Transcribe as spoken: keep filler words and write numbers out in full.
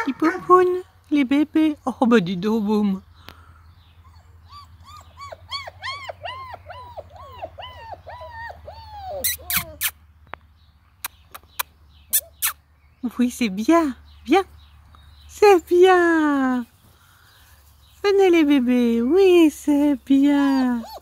Ils poupounent, les bébés. Oh bah dis donc, boum. Oui, c'est bien, bien. C'est bien. Venez les bébés, oui, c'est bien.